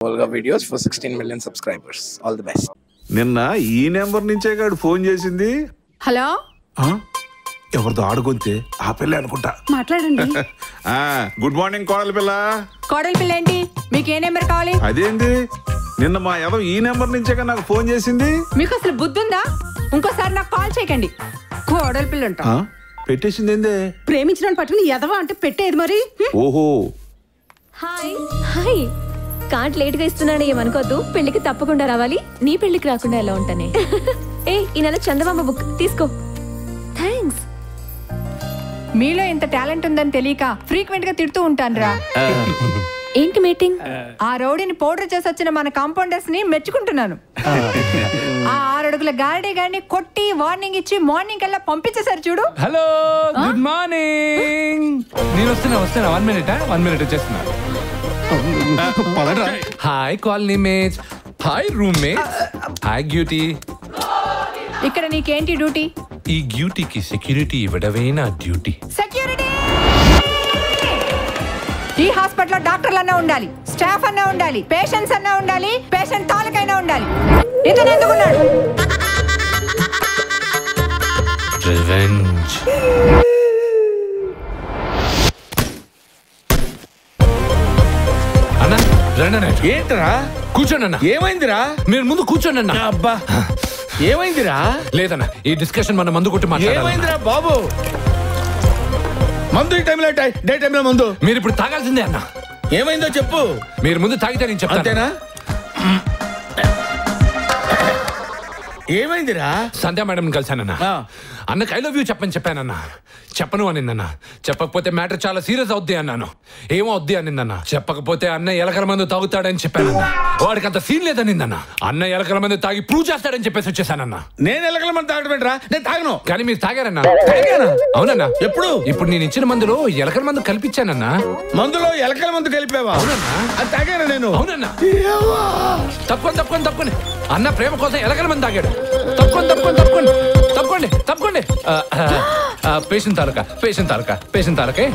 Volga videos for 16 million subscribers. All the best. నిన్న ఈ number నుంచే గాడు ఫోన్ చేసింది. హలో, ఎవరిదో ఆడుకుంటే ఆ పిల్ల అనుకుంటా. మాట్లాడండి. గుడ్ మార్నింగ్ కోడలి పిల్ల. కోడలి పిల్ల ఏంటి? మీకు ఏ నెంబర్ కావాలి? అదేంటి నిన్న మా ఏదో ఈ నెంబర్ నుంచే నాకు ఫోన్ చేసింది. మీకు అసలు బుద్ధి ఉందా? ఇంకోసారి నాకు కాల్ చేయకండి. కోడలి పిల్ల అంట. పెట్టేసింది ఏందే? ప్రేమించిన పట్టుకుని ఎదవా అంటే పెట్టేది మరి. ఓహో, హాయ్ హాయ్. కార్డ్ లేట్ గా ఇస్తున్నాను ఏమనుకోద్దు. పెళ్లికి తప్పకుండా రావాలి. నీ పెళ్లికి రాకుండా ఎలా ఉంటానే? ఏ ఈ నెల చందమామ బుక్ తీసుకో. థ్యాంక్స్. మీలో ఇంత టాలెంట్ ఉందని తెలియక ఫ్రీక్వెంట్ గా తిడుతూ ఉంటాను రా. ఏంటి మీటింగ్? ఆ రౌడీని పౌడర్ చేసి వచ్చిన మన కాంపౌండర్స్ ని మెచ్చుకుంటున్నాను. ఆ 6 అడుగుల గార్డీ గారిని కొట్టి వార్నింగ్ ఇచ్చి మార్నింగ్ కల్లా పంపించేశారు చూడు. Hello, good morning. నేను వస్తున్నా 1 minute వచ్చేస్తున్నా. Hi colony mates, hi room mates, hi గ్యూటీ. ఇక్కడ నీకేంటి డ్యూటీ? ఈ గ్యూటీకి సెక్యూరిటీ ఇవ్వడమే నా డ్యూటీ. సెక్యూరిటీ! ఈ హాస్పిటల్లో డాక్టర్లు అన్నా ఉండాలి, స్టాఫ్ అన్నా ఉండాలి, పేషెంట్స్ అన్నా ఉండాలి, పేషెంట్ తాలూకైనా ఉండాలి. ఇతను ఎందుకున్నాడు? రివెంజ్. అన్నా రండి. ఏంటరా? కూర్చోండి అన్న. ఏమైందిరా? మీరు ముందు కూర్చోండి అన్న. అబ్బా, ఏమైందిరా? లేదన్నా, ఈ డిస్కషన్ మన మందు కొట్టి మాట్లాడాలి. ఏమైందిరా బాబు? మందు ఈ టైంలో డే టైంలో మందు మీరు ఇప్పుడు తాగాల్సిందే అన్న. ఏమైందో చెప్పు. మీరు ముందు తాగితే నేను చెప్తాను. అంతేనా? ఏమైందిరా? సంధ్యా మేడం కలిసానన్నా. అన్నకి ఐ లవ్ యూ చెప్పని చెప్పానన్నా. చెప్పను అనిందన్నా. చెప్పకపోతే మ్యాటర్ చాలా సీరియస్ అవుద్ది అన్నాను. ఏమో అవుద్ది అనిందన్నా. చెప్పకపోతే అన్న ఎలకల మందు తాగుతాడని చెప్పానన్నా. వాడికి అంత సీన్ లేదనిందన్నా. అన్న ఎలకల మందు తాగి ప్రూవ్ చేస్తాడని చెప్పేసి వచ్చేసానన్నా. నేను ఎలకల మందు తాగడమేంట్రా? నేను తాగను. కానీ మీరు తాగారన్నా. తాగానా? అవునన్నా. ఎప్పుడు? ఇప్పుడు నేను ఇచ్చిన మందులో ఎలకల మందు కల్పించానన్నా. మందులో ఎలకల మందు కలిపావా? అవునన్నా. అది తాగాను నేను. అవునన్నా. తప్పకుండా అన్న ప్రేమ కోసం ఎలకల మంది తాగాడు. తప్పకోండి. పేషెంట్ తాలూకా.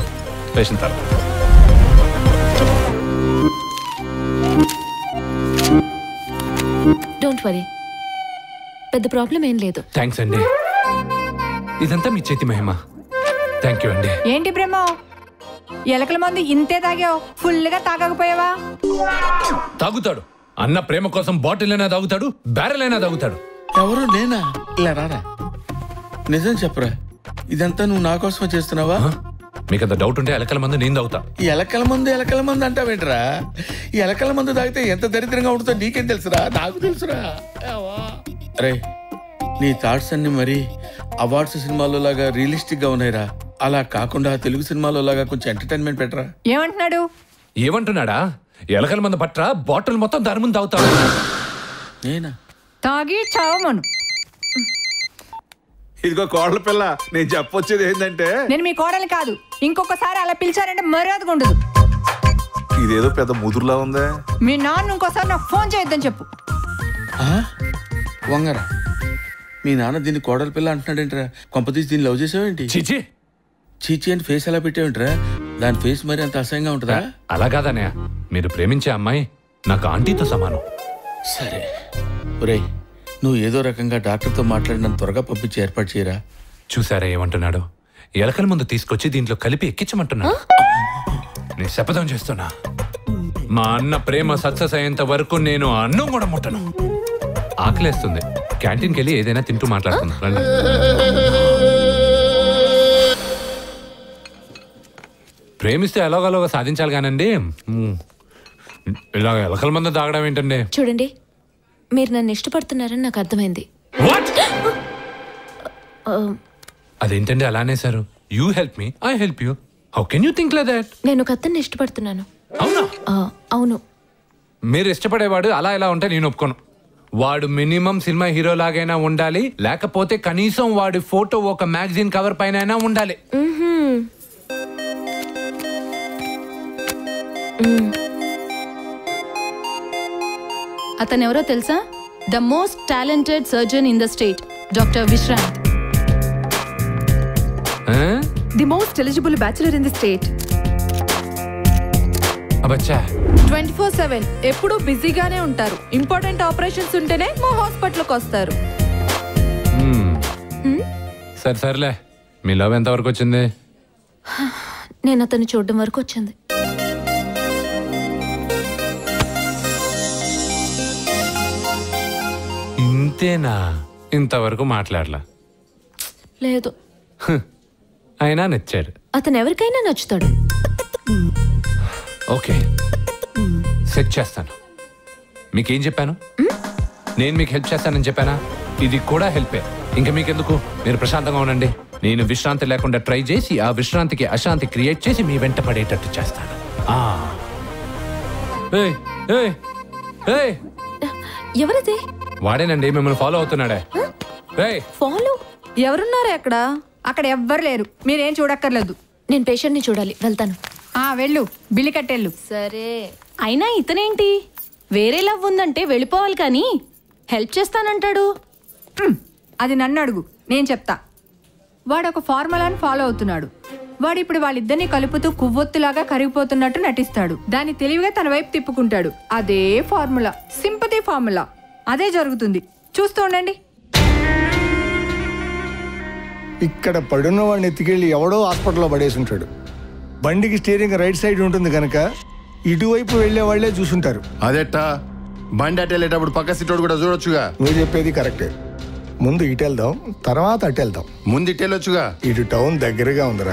డోంట్ వరీ, పెద్ద ప్రాబ్లం ఏం లేదు. థ్యాంక్స్ అండి. ఇదంతా మీ చేతి మహిమ. థ్యాంక్ యూ అండి. ఏంటి ప్రేమ, ఎలకల మందు ఇంతే తాగావు, ఫుల్ గా తాగకపోయావా? తాగుతాడు అన్న ప్రేమ కోసం. బాటిల్ అయినా తాగుతాడు, బ్యారెల్ అయినా తాగుతాడు. ఎవరు? నేనా? ఇలా రారా, నిజం చెప్పరా. ఇదంతా నువ్వు నా కోసమే చేస్తున్నావా? మీకు అంత డౌట్ ఉంటే ఎలకల మందు నేను తాగుతా. ఈ ఎలకల మందు అంటావేంట్రా? ఈ ఎలకల మందు తాగితే ఎంత దరిద్రంగా ఉంటుందో నీకేం తెలుసురా? నాకు తెలుసురా. అరే, నీ థాట్స్ అన్ని మరి అవార్డ్స్ సినిమాలో లాగా రియలిస్టిక్ గా ఉన్నాయిరా. అలా కాకుండా తెలుగు సినిమాలో లాగా కొంచెం ఎంటర్టైన్మెంట్ పెట్టరా. ఏమంటున్నాడా? ఎలకల మందు పట్రా, బాటిల్ మొత్తం దాని ముందు తాగుతాడు. నేనా? తాగి చావమను. ఇదిగో కోడల పిల్ల, నేను చెప్పొచ్చేది ఏంటంటే, నేను మీ కోడలు కాదు. ఇంకొకసారి అలా పిలిచారంటే మర్యాదగా ఉండదు. ఇదేదో పెద్ద ముదురులా ఉందే. మీ నాన్న ఇంకోసారి నాకు ఫోన్ చేయొద్దని చెప్పు. వంగరా, మీ నాన్న దీన్ని కోడల పిల్ల అంటున్నాడేంట్రా? కొంపతీసి దీన్ని లవ్ చేసావేంటి? చీచి అని ఫేస్ ఎలా పెట్టావేంట్రా? దాని ఫేస్ మరి అంత అసహ్యంగా ఉంటుందా? అలా కాదన్నయ్య, మీరు ప్రేమించే అమ్మాయి నాకు ఆంటీతో సమానం. సరే ఒరేయ్, నువ్వు ఏదో రకంగా డాక్టర్తో మాట్లాడినంత త్వరగా పంపించి ఏర్పాటు చేయరా. చూసారా ఏమంటున్నాడు? ఎలకల ముందు తీసుకొచ్చి దీంట్లో కలిపి ఎక్కించమంటున్నాడు. నేను శపథం చేస్తున్నా, మా అన్న ప్రేమ సక్సెస్ అయ్యేంత వరకు నేను అన్నం కూడా ముట్టను. ఆకలేస్తుంది, క్యాంటీన్కి వెళ్ళి ఏదైనా తింటూ మాట్లాడుకుందాం రండి. ప్రేమిస్తే ఎలాగోలాగా సాధించాలి కానండి, ఇలా ఎలకల మందు తాగడం ఏంటండి? చూడండి, మీరు నన్ను ఇష్టపడుతున్నారని నాకు అర్థమైంది. అదేంటండి అలా అనేసారు? You help me, I help you. How can you think like that? నేను ఒక అతన్ని ఇష్టపడుతున్నాను. అవునా? అవును. మీరు ఇష్టపడేవాడు అలా ఇలా ఉంటే నేను ఒప్పుకోను. వాడు మినిమం సినిమా హీరో లాగైనా ఉండాలి, లేకపోతే కనీసం వాడి ఫోటో ఒక మ్యాగజైన్ కవర్ పైన ఉండాలి. అతను ఎవరో తెలుసా? The most talented surgeon in the state, doctor Vishrant. The most eligible bachelor in the state. అబ్బచ్చా, 24/7 ఎప్పుడూ బిజీగానే ఉంటారు. ఇంపార్టెంట్ ఆపరేషన్స్ ఉంటేనే మా హాస్పిటల్కి వస్తారు. సర్లే మీ లవ్ ఎంత వరకు వచ్చింది? నేను అతన్ని చూడడం వరకు వచ్చింది. ఇంతేనా? ఇంతవరకు మాట్లాడలా? లేదు. అయినా నచ్చాడు. అతను ఎవరికైనా నచ్చుతాడు. ఓకే, సెట్ చేస్తాను. మీకేం చెప్పాను? నేను మీకు హెల్ప్ చేస్తానని చెప్పానా? ఇది కూడా హెల్పే. ఇంకా మీకెందుకు? మీరు ప్రశాంతంగా ఉండండి. నేను విశ్రాంతి లేకుండా ట్రై చేసి ఆ విశ్రాంతికి అశాంతి క్రియేట్ చేసి మీ వెంట పడేటట్టు చేస్తాను. ఎవరిది? వాడేనండి, మిమ్మల్ని ఫాలో అవుతున్నాడే. ఫాలో? ఎవరున్నారు అక్కడ? అక్కడ ఎవ్వరు లేరు, మీరేం చూడక్కర్లేదు. నేను పేషెంట్ని చూడాలి, వెళ్తాను. వెళ్ళు, బిల్లు కట్టెళ్ళు. సరే. అయినా ఇతనేంటి వేరే లవ్ ఉందంటే వెళ్ళిపోవాలి కానీ హెల్ప్ చేస్తానంటాడు. అది నన్ను అడుగు, నేను చెప్తా. వాడు ఒక ఫార్ములాని ఫాలో అవుతున్నాడు. వాడు ఇప్పుడు వాళ్ళిద్దరిని కలుపుతూ కువ్వొత్తులాగా కరిగిపోతున్నట్టు నటిస్తాడు. దాన్ని తెలివిగా తన వైపు తిప్పుకుంటాడు. అదే ఫార్ములా, సింపతి ఫార్ములా. అదే జరుగుతుంది, చూస్తూ ఉండండి. ఇక్కడ పడున్న వాడిని ఎత్తుకెళ్ళి ఎవడో హాస్పిటల్లో పడేసి ఉంటాడు. బండికి స్టీరింగ్ రైట్ సైడ్ ఉంటుంది కనుక ఇటువైపు వెళ్లే వాళ్లే చూసుంటారు. అదెట్టా? బండి అటు వెళ్ళేటప్పుడు పక్క సీటోడు కూడా చూడొచ్చుగా. నువ్వు చెప్పేది కరెక్టే. ముందు ఇటు వెళ్దాం, తర్వాత అటు వెళ్దాం. ముందు ఇటు వెళ్ళొచ్చుగా. ఇటు టౌన్ దగ్గరగా ఉందిరా.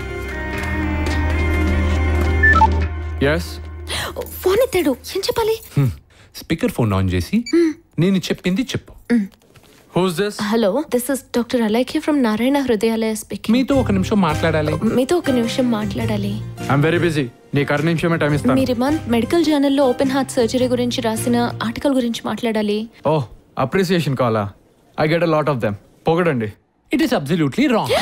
ఫోన్ ఎత్తాడు, ఏం చెప్పాలి? స్పీకర్ ఫోన్ ఆన్ చేసి నేను చెప్పింది చెప్పు. Hello, this is doctor Alaikhya from Narayana Hrudayalaya speaking. మీతో ఒక నిమిషం మాట్లాడాలి. I'm very busy. నీకు 6 నిమిషమే టైం ఇస్తాను. మీరు మంత్ మెడికల్ జర్నల్లో ఓపెన్ హార్ట్ సర్జరీ గురించి రాసిన ఆర్టికల్ గురించి మాట్లాడాలి. ఓహ్, అప్రిసియేషన్ కాలా? I get a lot of them. పొగడండి. It is absolutely wrong.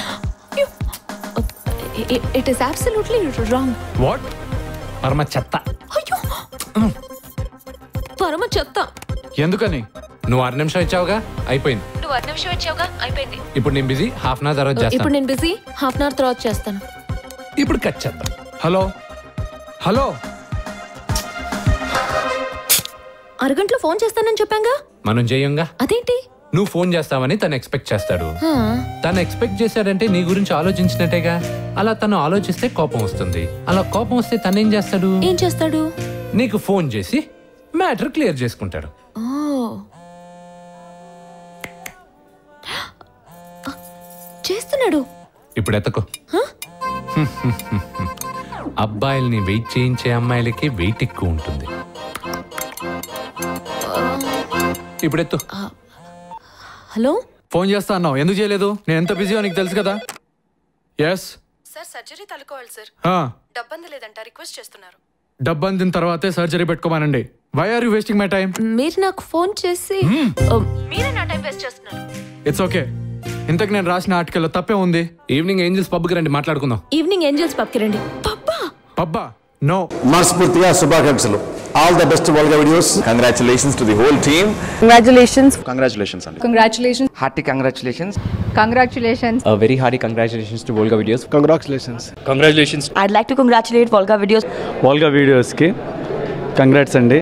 It is absolutely wrong. What? పరమ చెత్త. అయ్యో, పరమ చెత్త. ఎందుకని? నువ్వు 6 నిమిషం ఇచ్చావుగా, అయిపోయింది. నువ్వు 6 నిమిషం ఇచ్చావుగా, అయిపోయింది. ఇప్పుడు నేను బిజీ, హాఫ్ అన్ అవర్ తర్వాత చేస్తాను. ఇప్పుడు నేను బిజీ, హాఫ్ అన్ అవర్ తర్వాత చేస్తాను. ఇప్పుడు కట్ చేద్దాం. హలో హలో, అరగంటలో ఫోన్ చేస్తానని చెప్పాగా. మనం చేయంగా. అదేంటి? నువ్వు ఫోన్ చేస్తావని తను ఎక్స్పెక్ట్ చేస్తాడు. తను ఎక్స్పెక్ట్ చేశాడంటే నీ గురించి ఆలోచించినట్టేగా. అలా తను ఆలోచిస్తే కోపం వస్తుంది. అలా కోపం వస్తే తను ఏం చేస్తాడు? నీకు ఫోన్ చేసి మ్యాటర్ క్లియర్ చేసుకుంటాడు. చేస్తున్నాడు. ఇప్పుడు ఎత్తకు. అబ్బాయిల్ని వెయిట్ చేయించే అమ్మాయిలకి వెయిట్ ఎక్కువ ఉంటుంది. ఇప్పుడు ఎత్తు. హలో, ఫోన్ చేస్తా అన్నావు, ఎందుకు చేయలేదు? నేను ఎంత బిజీయో నీకు తెలుసు కదా. ఎస్ సార్, సర్జరీ తలుకోవాలి సార్. డబ్బంది లేదంట, రిక్వెస్ట్ చేస్తున్నారు. డబ్బు అందిన తర్వాతే సర్జరీ పెట్టుకోమానండి. Why are you wasting my time? మీరు నాకు ఫోన్ చేసి మీరే నా టైం వేస్ట్ చేస్తున్నారు. It's okay. ఇంతకు నేను రాసిన ఆర్టికల్లో తప్పే ఉంది. ఈవినింగ్ ఏంజల్స్ పబ్కి రండి, మాట్లాడుకుందాం. ఈవినింగ్ ఏంజల్స్ పబ్కి రండి. పబ్బా? నో. మనస్ఫూర్తిగా శుభాకాంక్షలు. All the best Volga videos. Congratulations to the whole team. Congratulations అండి. Hearty congratulations. A very hearty congratulations to Volga Videos. Congratulations. I'd like to congratulate Volga Videos. Volga Videos కి congrats అండి.